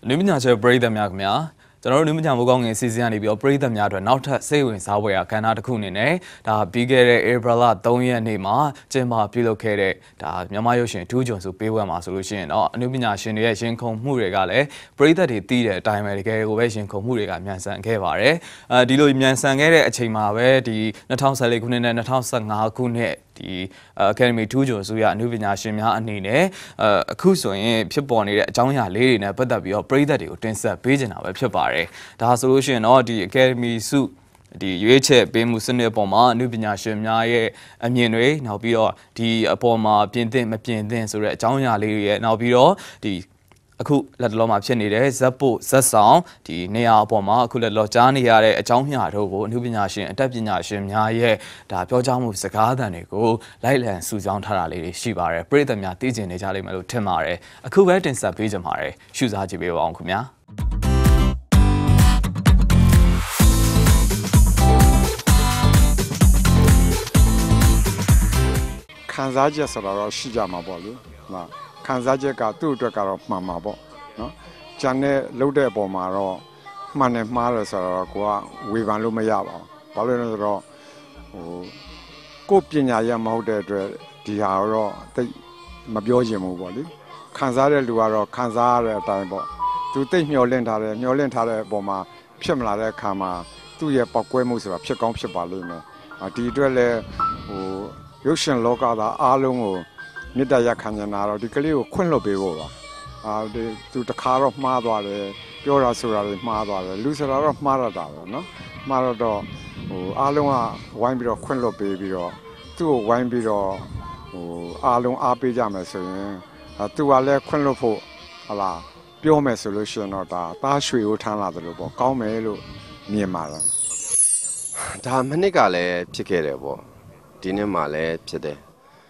女民ညာပရိသတ်များခင်ဗျာကျွန်တော်တို့လူမညာမိုးကောင်းငယ်စီစဉ်ရနေပြီးတော့ပရိသတ်များအတွက်နောက်ထပ်စိတ်ဝင်စားဖွယ်ရာကဏ္ဍတစ်ခုအနေနဲ့ဒါပြီးခဲ့တဲ့ April 3 ရက်နေ့မှာကျင်းပပြုလုပ်ခဲ့တဲ့ဒါမြန်မာရုပ်ရှင်ထူးချွန်စုပေးပွဲမှာဆိုလို့ရှိရင်တော့အနုပညာရှင်တွေရဲ့ရင်ခုန်မှုတွေကလည်းပရိသတ်တွေသိတဲ့အတိုင်းပဲတကယ်ကိုပဲရင်ခုန်မှုတွေကမြန်ဆန်ခဲ့ပါတယ်ဒီလိုမြန်ဆန်ခဲ့တဲ့အချိန်မှာပဲဒီ2014ခုနှစ်နဲ့2015ခုနှစ်ဒီ Academy ထူးချွန်စုရအနုပညာရှင်များအနေနဲ့အခုဆိုရင်ဖြစ်ပေါ်နေတဲ့အကြောင်းအရာလေးတွေနဲ့ပတ်သက်ပြီးတော့ပရိသတ်တွေကိုတင်ဆက်ပေးနေတာပဲဖြစ်ပါတယ်ဒါဆိုလို့ရှိရင်တော့ဒီ Academy စုဒီရွေးချယ်ပေးမှုစနစ်အပေါ်မှာအနုပညာရှင်များရဲ့အမြင်တွေနောက်ပြီးတော့ဒီအပေါ်မှာပြင်သင့်မပြင်သင့်ဆိုတဲ့အကြောင်းအရာလေးတွေရဲ့နောက်ပြီးတော့ဒီအခုလက်တော်မှာဖြစ်နေတဲ့ဇက်ပို့ဇက်ဆောင်ဒီနေရာအပေါ်မှာအခုလက်တော်ကြားနေရတဲ့အကြောင်းအရာတို့ကိုအနုပညာရှင်အတတ်ပညာရှင်များရဲ့ဒါပြောကြားမှုစကားသံတွေကိုလိုက်လံစုဆောင်းထားတာလေးတွေရှိပါတယ်ပရိသတ်များသိကျင်နေကြလိမ့်မယ်လို့ထင်ပါတယ်အခုပဲတင်ဆက်ပေးကြပါမယ်ရှုစားကြည့်ပေးပါအောင်ခင်ဗျာခံစားချက်ဆိုတာတော့ရှိကြမှာပေါ့လေဟုတ်ခံစားချက်ကသူ့အတွက်ကတော့မှန်မှာပေါ့နော်ဂျန်နဲ့လှုပ်တဲ့အပေါ်မှာတော့မှန်တယ်မှားတယ်ဆိုတော့ကိုကဝေဖန်လို့မရပါဘူးဘာလို့လဲဆိုတော့ကိုပညာရမဟုတ်တဲ့အတွက်ဒီဟာတော့တိတ်မပြောချင်ဘူးပေါ့လေခံစားတဲ့လူကတော့ခံစားရတဲ့အတိုင်းပေါ့သူတိတ်မျောလင့်ထားတဲ့အပေါ်မှာဖြစ်မလာတဲ့အခါမှာသူ့ရဲ့ပောက်ကွဲမှုဆိုတာဖြစ်ကောင်းဖြစ်ပါလိမ့်မယ်ဒီအတွက်လည်းရုပ်ရှင်လောကသားအားလုံးကိုမေတ္တာရပ်ခံနေတာတော့ဒီကလေးကိုခွင့်လွှတ်ပေးဖို့ပါဒီသူတခါတော့မှားသွားတယ်ပြောတာဆိုတာတွေမှားသွားတယ်လူဆိုတာတော့မှားရတာပဲနော်မှားတော့အားလုံးကဝိုင်းပြီးတော့ခွင့်လွှတ်ပေးပြီးတော့သူ့ကိုဝိုင်းပြီးတော့အားလုံးအားပေးကြမယ်ဆိုရင်သူကလည်းခွင့်လွှတ်ဖို့ဟလာပြောမယ်ဆိုလို့ရှိရင်တော့ဒါသားရွှေကိုထမ်းလာတယ်လို့ပေါ့ကောင်းမယ်လို့မြင်ပါတယ်ဒါမနစ်ကလည်းဖြစ်ခဲ့တယ်ပေါ့ဒီနေ့မှလည်းဖြစ်တယ်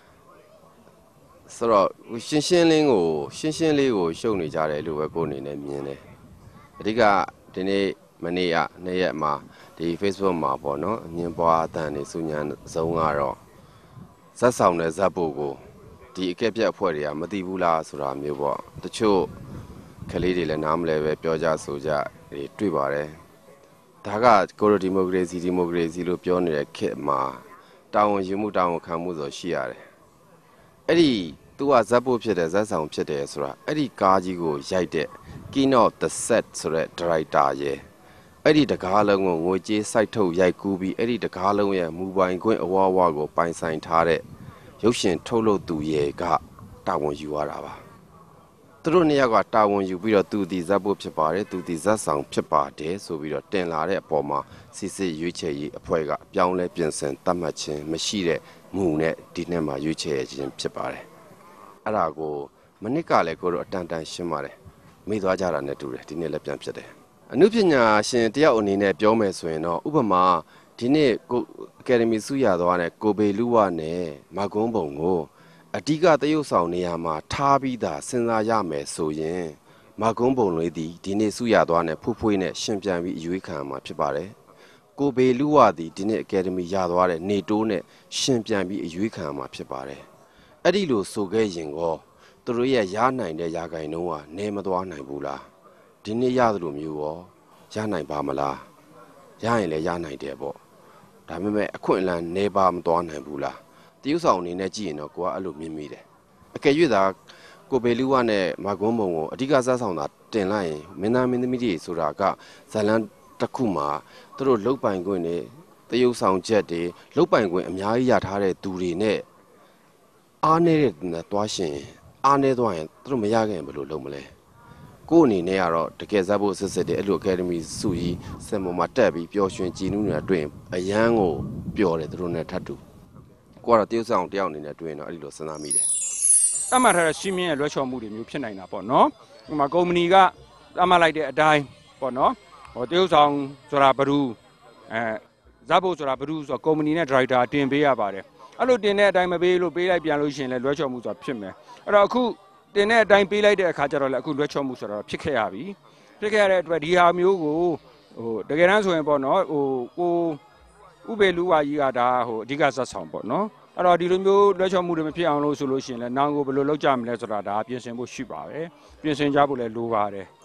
ဆိုတော့ရှင်းလေးကိုရှုပ်နေကြတယ်လို့ပဲကိုယ်အနေနဲ့မြင်တယ်အဓိကဒီနေ့မနေ့ကနေ့ရက်မှာဒီ Facebook မှာပေါ့နော်အမြင်ပွားအတန်နေစုညာဆုံးကတော့ဇက်ဆောင်တဲ့ဇက်ဖို့ကိုဒီအကက်ပြက်အဖွဲ့တွေကမသိဘူးလားဆိုတာမျိုးပေါ့တချို့ကလေးတွေလည်းနားမလဲပဲပြောကြဆိုကြတွေ့ပါတယ်ဒါကကိုရိုဒီမိုကရေစီလို့ပြောနေတဲ့ခေတ်မှာတာဝန်ယူမှုတာဝန်ခံမှုဆိုရှိရတယ်အဲ့ဒီသူကဇက်ဖို့ဖြစ်တယ်ဇက်ဆောင်ဖြစ်တယ်ဆိုတာအဲ့ဒီကားကြီးကိုရိုက်တဲ့ Keynote the Set ဆိုတဲ့ Director ရဲ့အဲ့ဒီတကားလုံးကိုငွေကြေးစိုက်ထုတ်ရိုက်ကူးပြီးအဲ့ဒီတကားလုံးရဲ့မူပိုင်ခွင့်အဝါကိုပိုင်ဆိုင်ထားတဲ့ရုပ်ရှင်ထုတ်လုပ်သူရဲ့ကတာဝန်ယူရတာပါသူတို့နှစ်ယောက်ကတာဝန်ယူပြီးတော့သူဒီဇက်ဖို့ဖြစ်ပါတယ်သူဒီဇက်ဆောင်ဖြစ်ပါတယ်ဆိုပြီးတော့တင်လာတဲ့အပေါ်မှာစစ်စစ်ရွေးချယ်ရေးအဖွဲ့ကပြောင်းလဲပြင်ဆင်သတ်မှတ်ခြင်းမရှိတဲ့မူနဲ့ဒီနေ့မှာရွေးချယ်ခြင်းဖြစ်ပါတယ်အဲ့ဒါကိုမနစ်ကလည်းကိုတို့အတန်တန်ရှင်းပါတယ်မေ့သွားကြတာနဲ့တူတယ်ဒီနေ့လည်းပြန်ဖြစ်တယ်အနုပညာရှင်တယောက်အနေနဲ့ပြောမယ်ဆိုရင်တော့ဥပမာဒီနေ့ကိုအကယ်ဒမီဆုရသွားတဲ့ကိုဘေလူဝနဲ့မကွန်းပုံကိုအဓိကသရုပ်ဆောင်နေရာမှာထားပြီးသားစဉ်းစားရမယ်ဆိုရင်မကွန်းပုံလေးဒီနေ့ဆုရသွားတဲ့ဖွေးနဲ့ရှင်ပြန်ပြီးအရွေးခံမှာဖြစ်ပါတယ်ကိုဘေလူဝသည်ဒီနေ့အကယ်ဒမီရသွားတဲ့နေတိုးနဲ့ရှင်ပြန်ပြီးအရွေးခံမှာဖြစ်ပါတယ်အဲ့ဒီလိုဆိုခဲ့ရင်ကောသူတို့ရဲ့ရနိုင်တဲ့ရာဂိုင်နှုန်းကနေမသွားနိုင်ဘူးလားဒီနေ့ရသလိုမျိုးရောရနိုင်ပါမလားရရင်လည်းရနိုင်တယ်ပေါ့ဒါပေမဲ့အခွင့်အလမ်းနေပါမသွားနိုင်ဘူးလားတရုတ်ဆောင်အနေနဲ့ကြည့်ရင်တော့ကိုကအဲ့လိုမြင်မိတယ်အကယ်၍သာကိုဘေလူဝနဲ့မကွန်းမုံကိုအဓိကစားဆောင်တာတင်လိုက်ရင်မင်းသားမင်းသမီးတွေဆိုတာကဇလန်တစ်ခုမှာသူတို့လုတ်ပိုင်ခွင့်နဲ့တရုတ်ဆောင်ချက်တွေလုတ်ပိုင်ခွင့်အများကြီးရထားတဲ့သူတွေနဲ့အားနေတဲ့နဲ့တွားရှင်အားနေသွားရင်သူတို့မရခဲ့ရင်ဘယ်လိုလုပ်မလဲကို့အနေနဲ့ကတော့တကယ်ဇက်ဖို့စစ်တဲ့အဲ့လို Academy စုကြီးစင်ပေါ်မှာတက်ပြီးပျော်ရွှင်ကြည်နူးနေတာတွေ့ရင်အရန်ကိုပျော်တယ်သူတို့နဲ့ထပ်တူကိုကတော့တရုတ်ဆောင်တယောက်အနေနဲ့တွေ့ရင်တော့အဲ့ဒီလိုစဉ်းစားမိတယ်တတ်မှတ်ထားတဲ့ရှင်းမြင့်ရဲ့လွှဲချော်မှုတွေမျိုးဖြစ်နိုင်တာပေါ့နော်ဥပမာကုမ္ပဏီကတတ်မှတ်လိုက်တဲ့အတိုင်းပေါ့နော်တရုတ်ဆောင်ဆိုတာဘယ်သူဇက်ဖို့ဆိုတာဘယ်သူဆိုတော့ကုမ္ပဏီနဲ့ Director တင်ပေးရပါတယ်အဲ့လိုတင်တဲ့အတိုင်းမပေးလို့ပေးလိုက်ပြန်လို့ရှိရင်လည်းလွှဲချော်မှုဆိုတာဖြစ်မယ်အဲ့တော့အခုတင်တဲ့အတိုင်းပေးလိုက်တဲ့အခါကျတော့လည်းအခုလွှဲချော်မှုဆိုတော့ဖြစ်ခဲ့ရပြီဖြစ်ခဲ့ရတဲ့အတွက်ဒီဟာမျိုးကိုတကယ်တမ်းဆိုရင်ပေါ့နော်ကိုဥပေလူဝါကြီးကဒါအဓိကဇက်ဆောင်ပေါ့နော်အဲ့တော့ဒီလိုမျိုးလွှဲချော်မှုတွေမဖြစ်အောင်လို့ဆိုလို့ရှိရင်လည်းနောင်ကိုဘယ်လိုလုပ်ကြမလဲဆိုတာဒါပြင်ဆင်ဖို့ရှိပါတယ်ပြင်ဆင်ကြဖို့လည်းလိုပါတယ်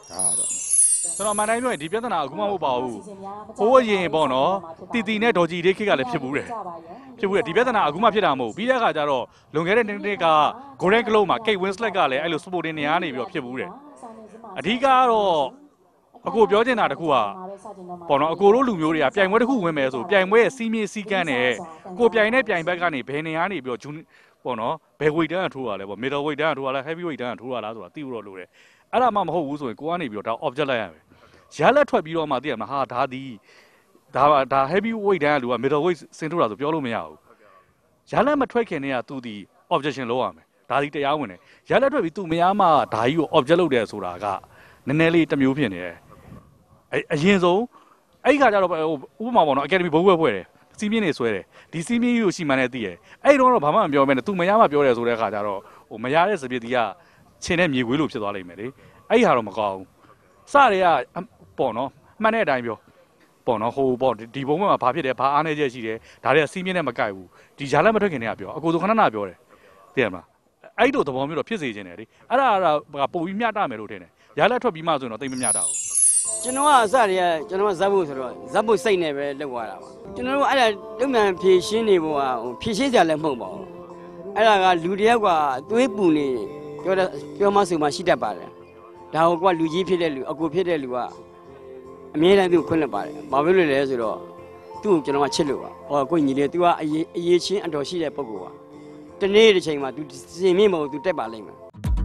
ကျွန်တော်မှန်တိုင်းပြောရင်ဒီပြဿနာအခုမှမဟုတ်ပါဘူးဟိုးရင်ပေါ့နော်တီနဲ့ဒေါ်ကြီးလေးခေတ်ကလည်းဖြစ်ဘူးတယ်ဒီပြဿနာအခုမှဖြစ်တာမဟုတ်ပြီးတဲ့အခါကျတော့လွန်ခဲ့တဲ့နှစ်က Golden Globe မှာ Kate Winslet ကလည်းအဲ့လို sporting နေရာနေပြီးတော့ဖြစ်ဘူးတယ်အဓိကကတော့အကိုပြောချင်တာတခုကပေါ့နော်အကိုတို့လူမျိုးတွေကပြိုင်ပွဲတစ်ခုဝင်မယ်ဆိုပြိုင်ပွဲရဲ့စီးမြင့်စည်းကမ်းနဲ့ကိုပြိုင်တဲ့ပြိုင်ဘက်ကနေဘယ်နေရာနေပြီးတော့ပေါ့နော်ဘယ် weight တန်းကထိုးရလဲပေါ့ middle weight တန်းကထိုးရလား heavy weight တန်းကထိုးရလားဆိုတာသိဖို့တော့လိုတယ်အဲ့ဒါမှမဟုတ်ဘူးဆိုရင်ကိုကနေပြီးတော့ဒါ object လိုက်ရမယ်ရလက်ထွက်ပြီးတော့မှသိရမှာဟာဒါ heavy weight တန်းကလူက middle weight ဆင်းထိုးတာဆိုပြောလို့မရဘူးရလက်မထွက်ခင်တည်းကသူဒီ objection လုပ်ရမယ်ဒါဒီတရားဝင်တယ်ရလက်ထွက်ပြီးသူမရမှဒါကြီးကို object လုပ်တယ်ဆိုတာကနည်းနည်းလေးတစ်မျိုးဖြစ်နေတယ်အရင်ဆုံးအဲ့ဒီခါကျတော့ဥပမာပေါ့နော် academy ဘုတ်ဘွဲ့ဖွဲ့တယ်စီးမြင့်နေဆွဲတယ်ဒီစီးမြင့်ကြီးကိုရှိမှန်းနဲ့သိတယ်အဲ့တော့ဘာမှမပြောမဲနဲ့သူမရမှပြောတယ်ဆိုတဲ့အခါကျတော့မရတဲ့စပစ်တီကချင်းနဲ့မြေခွေးလိုဖြစ်သွားလိမ့်မယ်လေအဲ့ဒီဟာတော့မကောင်းဘူးစတွေကပေါ့နော်မှန်တဲ့အတိုင်းပြောပေါ့နော်ဟိုပေါ့ဒီဘုံဘက်မှာဘာဖြစ်တယ်ဘာအားနေချက်ရှိတယ်ဒါတွေကစီးမြင့်နဲ့မကိုက်ဘူးဒီဂျာလက်မထွက်ခင်တည်းကပြောအကိုဆိုခဏပြောတယ်သိရမလားအဲ့လိုသဘောမျိုးတော့ဖြစ်စေချင်တယ်လေအဲ့ဒါပို့ပြီးမျှတမယ်လို့ထင်တယ်ရလက်ထွက်ပြီးမှဆိုရင်တော့တိတ်မမျှတဘူးကျွန်တော်ကအစတွေကကျွန်တော်ကဇက်ဖို့ဆိုတော့ဇက်ဖို့စိတ်နဲ့ပဲလောက်သွားတာပါကျွန်တော်တို့အဲ့ဒါလုံမြန်ဖြည့်ရှင်းနေဖို့ကဖြည့်ရှင်းစရာလည်းမဟုတ်ပါဘူးအဲ့ဒါကလူတယောက်ကသွေးပူနေပြောမှဆိုမှရှိတတ်ပါတယ်ဒါကိုကလူကြီးဖြစ်တဲ့လူအကိုဖြစ်တဲ့လူကအမြဲတမ်းသူ့ခွင့်လွှတ်ပါတယ်ဘာဖြစ်လို့လဲဆိုတော့သူ့ကိုကျွန်တော်ကချစ်လို့ပါဟောကိုညီလေး तू ကအရေးချင်းအတော်ရှိတဲ့ပုဂ္ဂိုလ်ပါတနေ့တစ်ချိန်မှာ तू စင်မြင့်မဟုတ် तू တက်ပါလိမ့်မယ်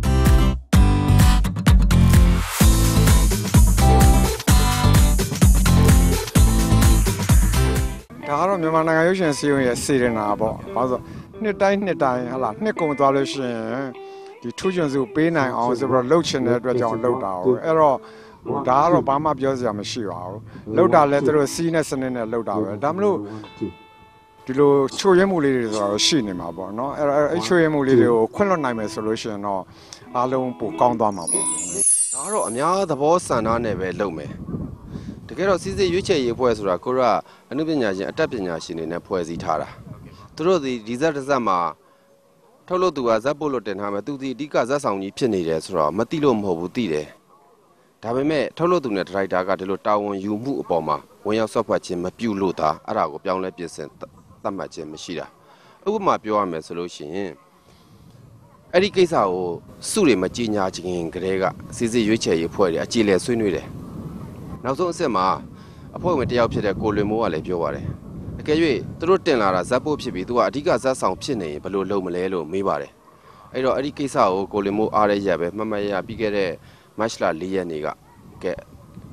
ဒါကတော့မြန်မာနိုင်ငံရုပ်ရှင်စီရင်ရဲ့စေရနာပေါ့ဘာလို့နှစ်တိုင်းဟလာနှစ်ကုန်သွားလို့ရှိရင်ဒီထူးချွန်စုပေးနိုင်အောင်ဆိုတော့လှုပ်ချင်တဲ့အတွက်ကြောင့်လှုပ်တာဟုတ်အဲ့တော့ဒါကတော့ဘာမှပြောစရာမရှိပါဘူးလှုပ်တာလဲသူတို့စီးနဲ့စနစ်နဲ့လှုပ်တာပဲဒါမလို့ဒီလိုချိုးရဲမှုလေးတွေဆိုတော့ရှိနေမှာပေါ့နော်အဲ့ချိုးရဲမှုလေးတွေကိုခွင့်လွှတ်နိုင်မယ်ဆိုလို့ရှိရင်တော့အားလုံးပိုကောင်းသွားမှာပေါ့ဒါကတော့အများသဘောဆန္ဒနဲ့ပဲလုပ်မယ်တကယ်တော့စီစစ်ရွေးချယ်ရေးဖွဲ့ဆိုတာကိုကအနုပညာရှင်အတတ်ပညာရှင်တွေနဲ့ဖွဲ့စည်းထားတာသူတို့ဒီဇက်တစ်ဇက်မှာထုတ်လို့သူကဇက်ပို့လို့တင်ထားမယ်သူဒီအဓိကဇက်ဆောင်ကြီးဖြစ်နေတယ်ဆိုတော့မသိလို့မဟုတ်ဘူးသိတယ်ဒါပေမဲ့ထုတ်လို့သူနဲ့ဒရိုက်တာကဒီလိုတာဝန်ယူမှုအပေါ်မှာဝင်ရောက်ဆော့ဖွက်ခြင်းမပြုလို့သာအဲ့ဒါကိုပြောင်းလဲပြင်ဆင်သတ်မှတ်ခြင်းမရှိတာဥပမာပြောရမယ်ဆိုလို့ရှိရင်အဲ့ဒီကိစ္စကိုစုတွေမကြီးညာခြင်းကလေးကစီစစ်ရွေးချယ်ရေးဖွဲ့တယ်အကြည်လဲဆွေးနွေးတယ်နောက်ဆုံးအဆင့်မှာအဖွဲ့ဝင်တယောက်ဖြစ်တဲ့ကိုလွင်မိုးကလည်းပြောပါတယ်အကယ်၍သူတို့တင်လာတာဇက်ပို့ဖြစ်ပြီးသူကအဓိကဇက်ဆောင်ဖြစ်နေရင်ဘယ်လိုလုပ်မလဲလို့မေးပါတယ်အဲ့တော့အဲ့ဒီကိစ္စကိုကိုလွင်မိုးအားရရက်ပဲမှတ်မှတ်ရပြီးခဲ့တဲ့မတ်လ4ရက်နေ့ကကဲ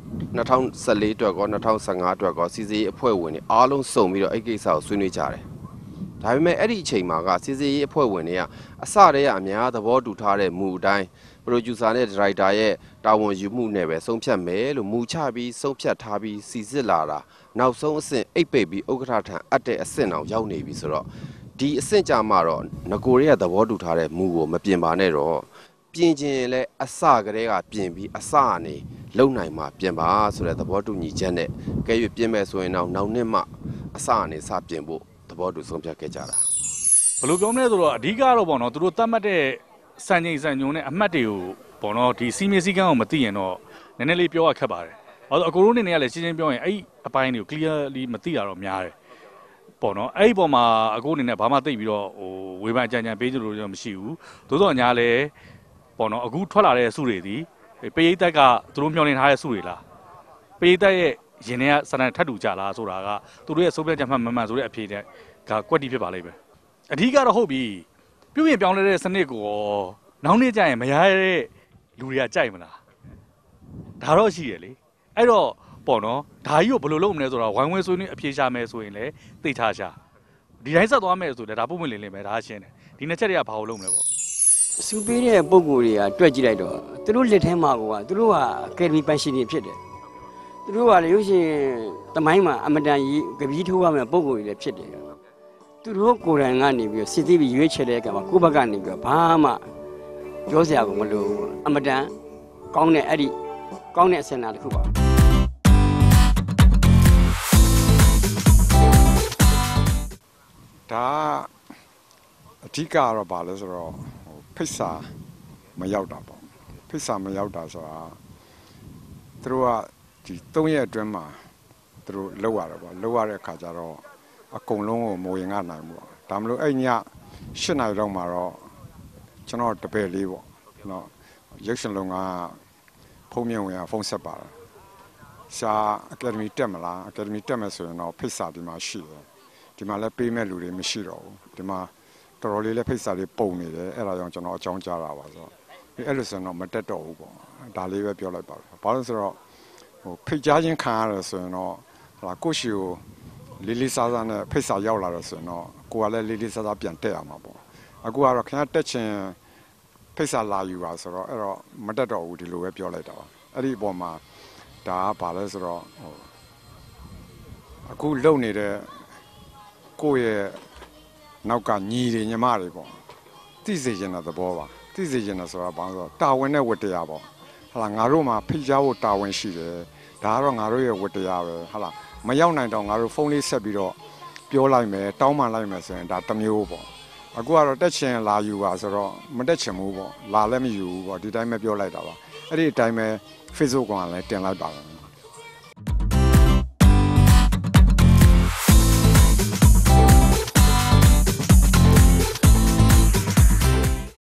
2014အတွက်ကော2015အတွက်ကောစီစီအဖွဲ့ဝင်တွေအားလုံးစုံပြီးတော့အဲ့ကိစ္စကိုဆွေးနွေးကြတယ်ဒါပေမဲ့အဲ့ဒီအချိန်မှာကစီစီအဖွဲ့ဝင်တွေကအစတည်းကအများသဘောတူထားတဲ့မူအတိုင်းပရိုဂျူဆာနဲ့ဒါရိုက်တာရဲ့တာဝန်ယူမှုနဲ့ပဲဆုံးဖြတ်မယ်လို့မူချပြီးဆုံးဖြတ်ထားပြီးစီစစ်လာတာနောက်ဆုံးအဆင့်အိတ်ပိတ်ပြီးဥက္ကဋ္ဌထံအပ်တဲ့အဆင့်အောင်ရောက်နေပြီဆိုတော့ဒီအဆင့်ကြမှာတော့ငကိုရဲသဘောတူထားတဲ့မူကိုမပြင်ပါနဲ့တော့ပြင်ခြင်းလဲအစကတည်းကပြင်ပြီးအစအနေလုံနိုင်မှာပြင်ပါဆိုတဲ့သဘောတူညီချက်နဲ့ကဲ၍ပြင်မဲ့ဆိုရင်တော့နောက်နှစ်မှအစအနေစပြင်ဖို့သဘောတူဆုံးဖြတ်ခဲ့ကြတာဘယ်လိုပြောမလဲဆိုတော့အဓိကတော့ပေါ့နော်သူတို့တတ်မှတ်တဲ့စံချိန်စံညွှန်းနဲ့အမှတ်တွေကိုပေါ့နော်ဒီစီမင်းစည်းကမ်းကိုမသိရင်တော့နည်းနည်းလေးပြောရခက်ပါတယ်။ဘာလို့အကိုတို့အနေနဲ့ကလည်းရှင်းရှင်းပြောရင်အဲ့အပိုင်းတွေကို clearly မသိတာတော့များတယ်။ပေါ့နော်အဲ့ဒီပေါ်မှာအကိုအနေနဲ့ဘာမှသိပြီးတော့ဝေဖန်အကြံဉာဏ်ပေးကြလို့တော့မရှိဘူး။သို့သောညာလဲပေါ့နော်အခုထွက်လာတဲ့စုတွေဒီပရိသတ်ကသူတို့မျှော်လင့်ထားတဲ့စုတွေလား။ပရိသတ်ရဲ့ရင်ထဲကစံတန်ထပ်တူကြလားဆိုတာကသူတို့ရဲ့စိုးပြတ်ချက်မှန်မှန်ဆိုတဲ့အဖြေကကွက်တီဖြစ်ပါလိမ့်မယ်။အဓိကတော့ဟုတ်ပြီ။ပြုပြင်ပြောင်းလဲတဲ့စနစ်ကိုနောက်နေ့ကျရင်မရတဲ့လူတွေကကြိုက်မလားဒါတော့ရှိရလေအဲ့တော့ပေါ့နော်ဒါကြီးကိုဘယ်လိုလုပ်မလဲဆိုတော့ဝိုင်းဝန်းဆွေးနွေးအပြေရှာမယ်ဆိုရင်လည်းသိထားရှာဒီတိုင်းဆက်သွားမယ်ဆိုတော့ဒါပုံမှန်လင်းလင်းပဲဒါရှင်းတယ်ဒီနှစ်ချက်တွေကဘာလို့လုပ်မလဲပေါ့စူပေးတဲ့ပုံကိုယ်တွေကတွက်ကြည့်လိုက်တော့သူတို့လက်ထဲမှာကသူတို့ကအကယ်ဒမီပန်ရှင်တွေဖြစ်တယ်သူတို့ကလည်းရုပ်ရှင်သမိုင်းမှာအမတန်ကြီးကပီးထိုးရမယ့်ပုံကိုယ်တွေလည်းဖြစ်တယ်သူတို့ကိုယ်တိုင်ကနေပြီးစစ်သေးပြီးရွေးချယ်တဲ့အခါမှာကိုယ့်ဘက်ကနေပြီးဘာမှပြောစရာကိုမလိုအမတန်ကောင်းတဲ့အဲ့ဒီကောင်းတဲ့အစင်နာတစ်ခုပါဒါအဓိကတော့ဘာလဲဆိုတော့ဖိတ်စာမရောက်တာပေါ့ဖိတ်စာမရောက်တာဆိုတာသူတို့ကဒီ3ရက်အတွင်းမှာသူတို့လောက်ရတယ်ပေါ့လောက်ရတဲ့အခါကျတော့အကုန်လုံးကိုမိုးရင်ကနိုင်ပေါ့ဒါမလို့အဲ့ည8 နာရီလောက်မှာတော့ကျွန်တော်တပည့်လေးပေါ့နော်ရုပ်ရှင်လုံကဖုန်းမြင်ဝင်ဖုန်းဆက်ပါတယ်ရှာအကယ်ဒမီတက်မလားအကယ်ဒမီတက်မယ်ဆိုရင်တော့ဖိတ်စာဒီမှာရှိတယ်ဒီမှာလည်းပေးမဲ့လူတွေမရှိတော့ဘူးဒီမှာတော်တော်လေးလည်းဖိတ်စာတွေပုံနေတယ်အဲ့ဒါကြောင့်ကျွန်တော်အကြောင်းကြားတာပါဆိုတော့အဲ့လိုဆိုရင်တော့မတက်တော့ဘူးပေါ့ဒါလေးပဲပြောလိုက်ပါဘာလို့ဆိုတော့ဟိုဖိတ်ကြားခြင်းခံရတယ်ဆိုရင်တော့ဟာကိုရှိကိုလေးလေးစားစားနဲ့ဖိတ်စာရောက်လာတော့ဆိုရင်တော့ကိုကလည်းလေးလေးစားစားပြန်တက်ရမှာပေါ့အခုကတော့ခင်ဗျားတက်ချင်ဖိတ်စာလာယူပါဆိုတော့အဲ့တော့မတက်တော့ဘူးဒီလိုပဲပြောလိုက်တာပါအဲ့ဒီအပေါ်မှာဒါကဘာလဲဆိုတော့ဟိုအခုလုံနေတဲ့ကိုယ့်ရဲ့နောက်ကညီတွေညီမတွေပေါ့သိစေချင်တဲ့သဘောပါသိစေချင်တယ်ဆိုတာဘာလို့ဆိုတော့တာဝန်နဲ့ဝတ္တရားပေါ့ဟာလာငါတို့မှာဖိတ်ကြားဖို့တာဝန်ရှိတယ်ဒါကတော့ငါတို့ရဲ့ဝတ္တရားပဲဟာလာမရောက်နိုင်တော့ငါတို့ဖုန်းလေးဆက်ပြီးတော့ပြောလိုက်မယ်တောင်းပန်လိုက်မယ်ဆိုရင်ဒါတစ်မျိုးပေါ့အခုကတော့တက်ချင်လာယူပါဆိုတော့မတက်ချင်ဘူးပေါ့လာလည်းမယူဘူးပေါ့ဒီတိုင်းပဲပြောလိုက်တာပါအဲ့ဒီအတိုင်းပဲ Facebook ကလည်းတင်လိုက်ပါမယ်